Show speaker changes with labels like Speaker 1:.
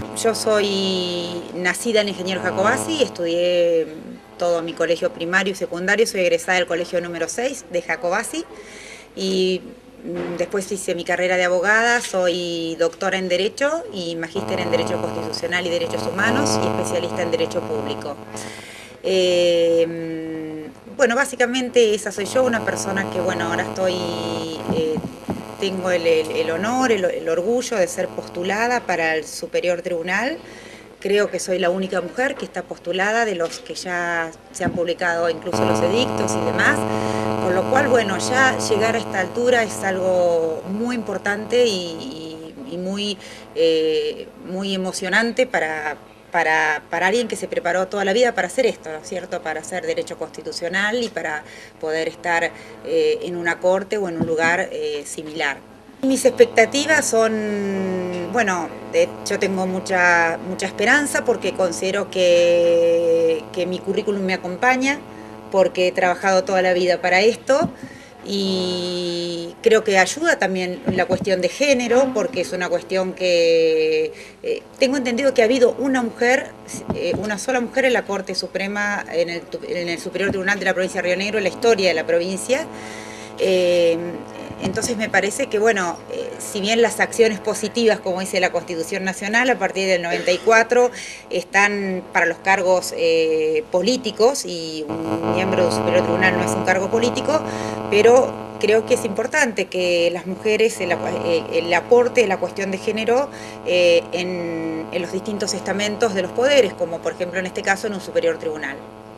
Speaker 1: yo soy nacida en Ingeniero Jacobasi, estudié todo mi colegio primario y secundario, soy egresada del colegio número 6 de Jacobasi y después hice mi carrera de abogada, soy doctora en Derecho y magíster en Derecho Constitucional y Derechos Humanos y especialista en Derecho Público. Bueno, básicamente esa soy yo, una persona que, bueno, ahora tengo el honor, el orgullo de ser postulada para el Superior Tribunal. Creo que soy la única mujer que está postulada de los que ya se han publicado incluso los edictos y demás, con lo cual, bueno, ya llegar a esta altura es algo muy importante y muy emocionante para alguien que se preparó toda la vida para hacer esto, ¿no es cierto?, para hacer derecho constitucional y para poder estar en una corte o en un lugar similar. Mis expectativas son, bueno, yo tengo mucha esperanza porque considero que mi currículum me acompaña, porque he trabajado toda la vida para esto y creo que ayuda también la cuestión de género, porque es una cuestión que tengo entendido que ha habido una sola mujer en la Corte Suprema, en el Superior Tribunal de la Provincia de Río Negro, en la historia de la provincia. Entonces me parece que, bueno, si bien las acciones positivas, como dice la Constitución Nacional, a partir del 94 están para los cargos políticos, y un miembro del Superior Tribunal no es un cargo político, pero creo que es importante que las mujeres, el aporte de la cuestión de género en los distintos estamentos de los poderes, como por ejemplo en este caso en un Superior Tribunal.